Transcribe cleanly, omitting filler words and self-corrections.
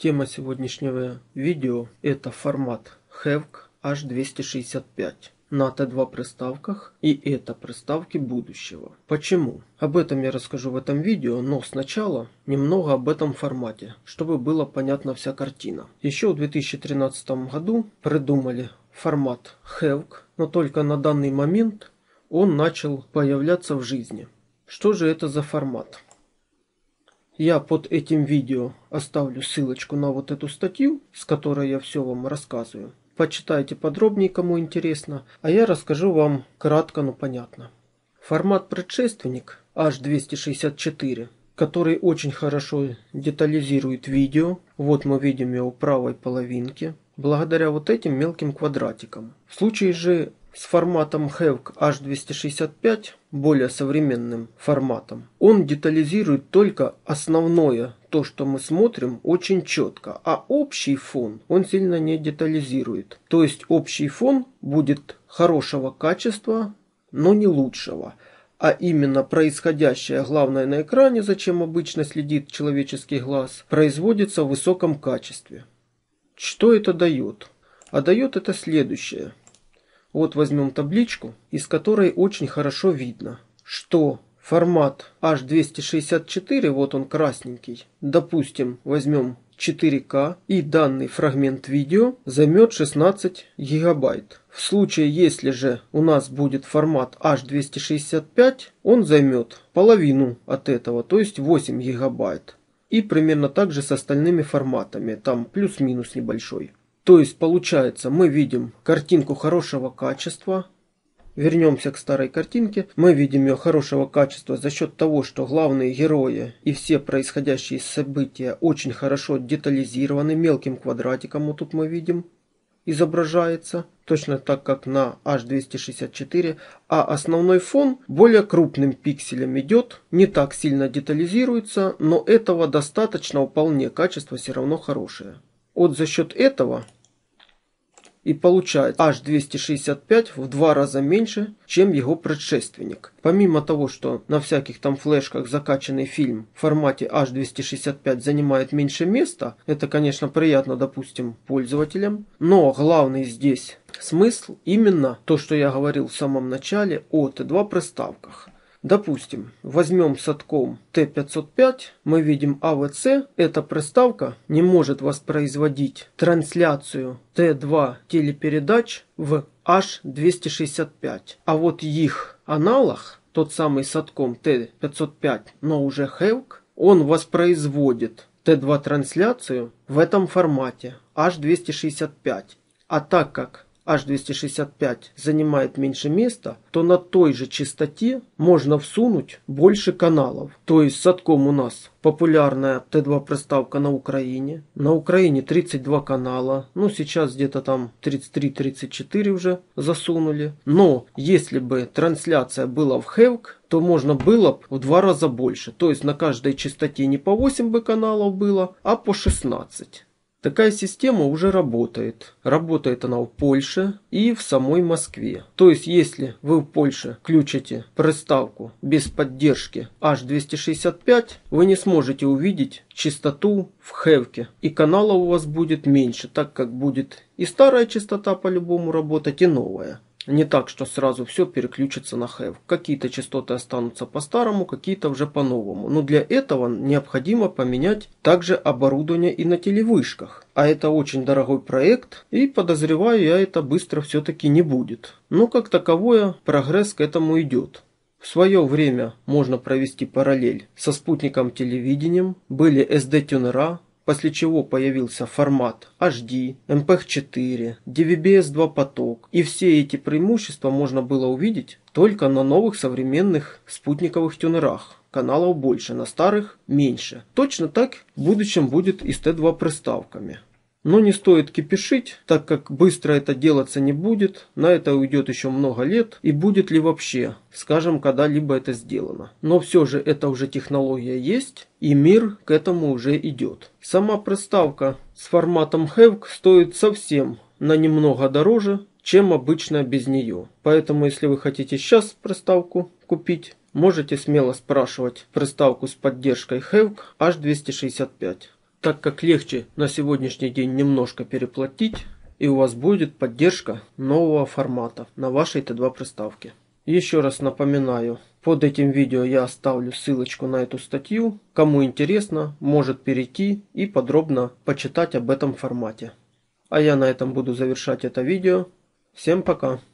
Тема сегодняшнего видео – это формат HEVC H265 на T2 приставках, и это приставки будущего. Почему? Об этом я расскажу в этом видео, но сначала немного об этом формате, чтобы была понятна вся картина. Еще в 2013 году придумали формат HEVC, но только на данный момент он начал появляться в жизни. Что же это за формат? Я под этим видео оставлю ссылочку на вот эту статью, с которой я все вам рассказываю. Почитайте подробнее, кому интересно, а я расскажу вам кратко, но понятно. Формат предшественник H264, который очень хорошо детализирует видео. Вот мы видим его в правой половинке, благодаря вот этим мелким квадратикам. В случае же с форматом HEVC H265, более современным форматом, он детализирует только основное, то, что мы смотрим, очень четко, а общий фон он сильно не детализирует. То есть общий фон будет хорошего качества, но не лучшего. А именно происходящее главное на экране, зачем обычно следит человеческий глаз, производится в высоком качестве. Что это дает? А дает это следующее. Вот возьмем табличку, из которой очень хорошо видно, что формат H264, вот он красненький, допустим, возьмем 4К, и данный фрагмент видео займет 16 гигабайт. В случае, если же у нас будет формат H265, он займет половину от этого, то есть 8 гигабайт. И примерно так же с остальными форматами, там плюс-минус небольшой. То есть получается, мы видим картинку хорошего качества. Вернемся к старой картинке. Мы видим ее хорошего качества за счет того, что главные герои и все происходящие события очень хорошо детализированы. Мелким квадратиком вот тут мы видим изображается. Точно так, как на H264. А основной фон более крупным пикселем идет. Не так сильно детализируется, но этого достаточно вполне. Качество все равно хорошее. Вот за счет этого и получается H265 в 2 раза меньше, чем его предшественник. Помимо того, что на всяких там флешках закачанный фильм в формате H265 занимает меньше места, это, конечно, приятно, допустим, пользователям. Но главный здесь смысл именно то, что я говорил в самом начале о T2 приставках. Допустим, возьмем Satcom T505, мы видим AVC, эта приставка не может воспроизводить трансляцию T2 телепередач в H265. А вот их аналог, тот самый Satcom T505, но уже HEVC, он воспроизводит T2 трансляцию в этом формате H265. А так как H265 занимает меньше места, то на той же частоте можно всунуть больше каналов. То есть Satcom у нас популярная T2 приставка на Украине. На Украине 32 канала. Ну сейчас где-то там 33-34 уже засунули. Но если бы трансляция была в HEVC, то можно было бы в 2 раза больше. То есть на каждой частоте не по 8 бы каналов было, а по 16. Такая система уже работает. Работает она в Польше и в самой Москве. То есть, если вы в Польше включите приставку без поддержки H265, вы не сможете увидеть частоту в HEVC. И каналов у вас будет меньше, так как будет и старая частота по-любому работать, и новая. Не так, что сразу все переключится на HEVC. Какие-то частоты останутся по-старому, какие-то уже по-новому. Но для этого необходимо поменять также оборудование и на телевышках. А это очень дорогой проект, и подозреваю я, это быстро все-таки не будет. Но как таковое прогресс к этому идет. В свое время можно провести параллель со спутником телевидением. Были SD-тюнера. После чего появился формат HD, MPEG-4, DVB-S2 поток. И все эти преимущества можно было увидеть только на новых современных спутниковых тюнерах. Каналов больше, на старых меньше. Точно так в будущем будет и с T2 приставками. Но не стоит кипишить, так как быстро это делаться не будет, на это уйдет еще много лет, и будет ли вообще, скажем, когда-либо это сделано. Но все же это уже технология есть, и мир к этому уже идет. Сама приставка с форматом HEVC стоит совсем на немного дороже, чем обычно без нее. Поэтому, если вы хотите сейчас приставку купить, можете смело спрашивать приставку с поддержкой HEVC H265. так как легче на сегодняшний день немножко переплатить, и у вас будет поддержка нового формата на вашей Т2 приставке. Еще раз напоминаю, под этим видео я оставлю ссылочку на эту статью. Кому интересно, может перейти и подробно почитать об этом формате. А я на этом буду завершать это видео. Всем пока!